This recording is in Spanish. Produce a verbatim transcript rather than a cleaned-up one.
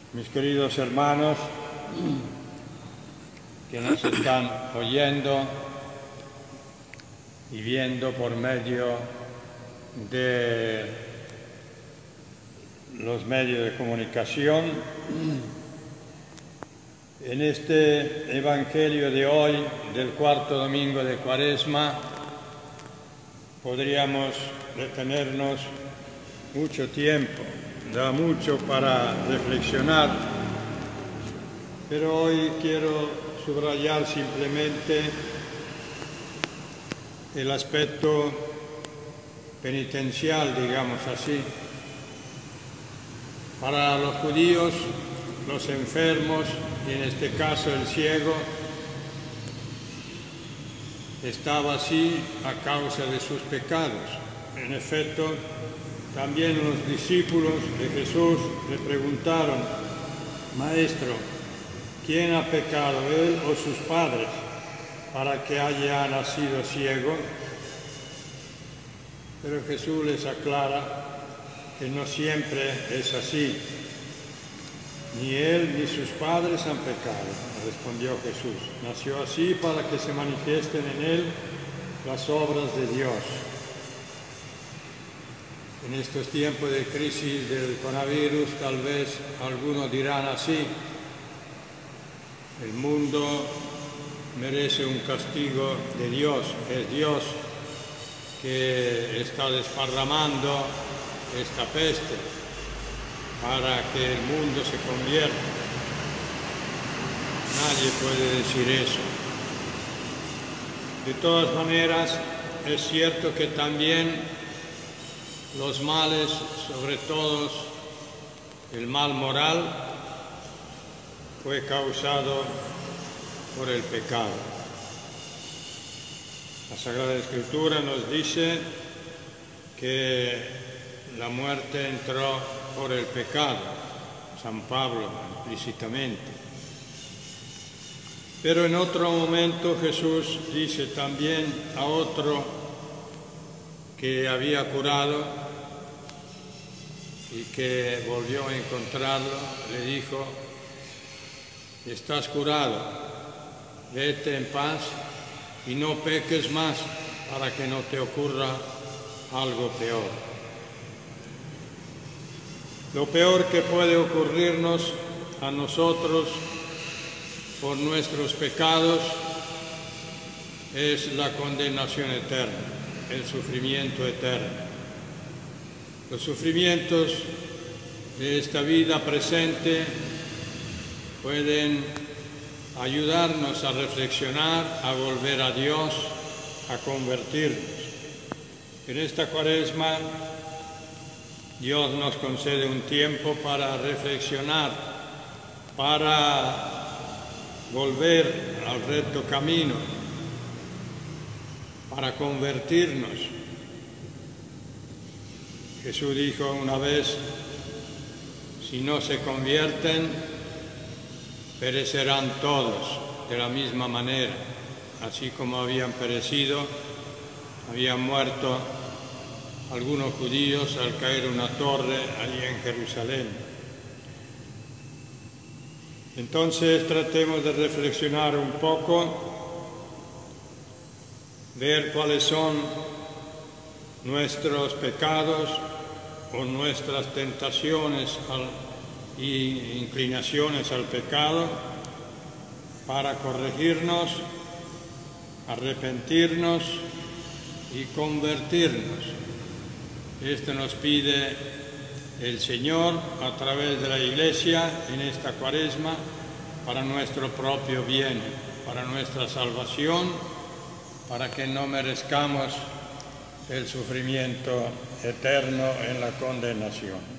Mis queridos hermanos que nos están oyendo y viendo por medio de los medios de comunicación, en este Evangelio de hoy, del cuarto domingo de Cuaresma, podríamos detenernos mucho tiempo, da mucho para reflexionar, pero hoy quiero subrayar simplemente el aspecto penitencial, digamos así. Para los judíos, los enfermos, y en este caso el ciego, estaba así a causa de sus pecados. En efecto, también los discípulos de Jesús le preguntaron: Maestro, ¿quién ha pecado, él o sus padres, para que haya nacido ciego? Pero Jesús les aclara que no siempre es así. Ni él ni sus padres han pecado, respondió Jesús. Nació así para que se manifiesten en él las obras de Dios. En estos tiempos de crisis del coronavirus, tal vez algunos dirán así: el mundo merece un castigo de Dios, es Dios que está desparramando esta peste para que el mundo se convierta. Nadie puede decir eso. De todas maneras, es cierto que también los males, sobre todo el mal moral, fue causado por el pecado. La Sagrada Escritura nos dice que la muerte entró por el pecado, San Pablo implícitamente. Pero en otro momento Jesús dice también a otro que había curado y que volvió a encontrarlo, le dijo: estás curado, vete en paz y no peques más para que no te ocurra algo peor. Lo peor que puede ocurrirnos a nosotros por nuestros pecados es la condenación eterna, el sufrimiento eterno. Los sufrimientos de esta vida presente pueden ayudarnos a reflexionar, a volver a Dios, a convertirnos. En esta Cuaresma, Dios nos concede un tiempo para reflexionar, para volver al recto camino, para convertirnos. Jesús dijo una vez: si no se convierten, perecerán todos de la misma manera, así como habían perecido, habían muerto algunos judíos al caer una torre allí en Jerusalén. Entonces tratemos de reflexionar un poco, ver cuáles son nuestros pecados o nuestras tentaciones al, y inclinaciones al pecado, para corregirnos, arrepentirnos y convertirnos. Esto nos pide el Señor a través de la Iglesia en esta Cuaresma, para nuestro propio bien, para nuestra salvación, para que no merezcamos el sufrimiento eterno en la condenación.